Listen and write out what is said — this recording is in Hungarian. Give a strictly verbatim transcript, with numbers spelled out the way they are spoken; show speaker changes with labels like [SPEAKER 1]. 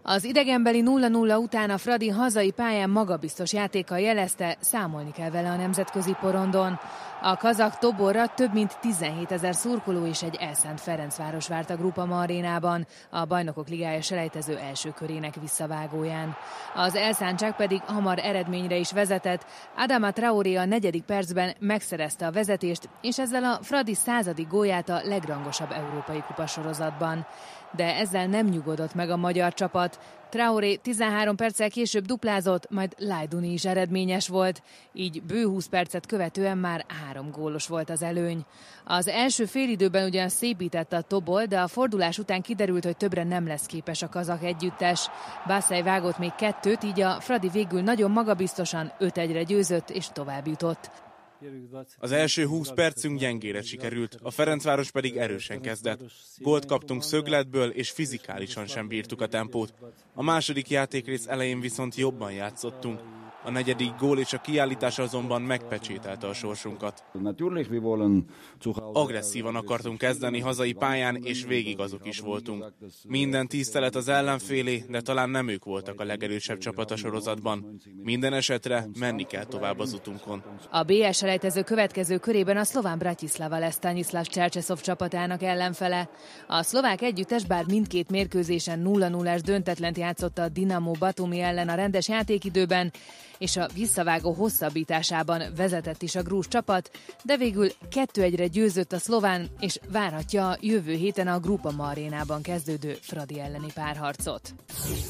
[SPEAKER 1] Az idegenbeli nulla nulla után a Fradi hazai pályán magabiztos játékkal jelezte, számolni kell vele a nemzetközi porondon. A kazak Toborra több mint tizenhétezer szurkoló és egy elszánt Ferencváros várt a Groupama arénában, a Bajnokok Ligája selejtező első körének visszavágóján. Az elszántság pedig hamar eredményre is vezetett. Adama Traoré a negyedik percben megszerezte a vezetést, és ezzel a Fradi századik gólját a legrangosabb európai kupasorozatban. De ezzel nem nyugodott meg a magyar csapat. Traoré tizenhárom perccel később duplázott, majd Lajduni is eredményes volt. Így bő húsz percet követően már három gólos volt az előny. Az első félidőben ugyan szépített a Tobol, de a fordulás után kiderült, hogy többre nem lesz képes a kazak együttes. Bassey vágott még kettőt, így a Fradi végül nagyon magabiztosan öt egyre győzött és tovább jutott.
[SPEAKER 2] Az első húsz percünk gyengére sikerült, a Ferencváros pedig erősen kezdett. Gólt kaptunk szögletből, és fizikálisan sem bírtuk a tempót. A második játékrész elején viszont jobban játszottunk. A negyedik gól és a kiállítás azonban megpecsételte a sorsunkat. Agresszívan akartunk kezdeni hazai pályán, és végig azok is voltunk. Minden tisztelet az ellenfélé, de talán nem ők voltak a legerősebb csapat a sorozatban. Minden esetre menni kell tovább az utunkon.
[SPEAKER 1] A bé es selejtező következő körében a szlován Bratislava lesz Stanislav Čerčesov csapatának ellenfele. A szlovák együttes bár mindkét mérkőzésen nulla nullás döntetlent játszott a Dinamo Batumi ellen a rendes játékidőben, és a visszavágó hosszabbításában vezetett is a grúz csapat, de végül kettő egyre győzött a szlován, és várhatja a jövő héten a Groupama arénában kezdődő Fradi elleni párharcot.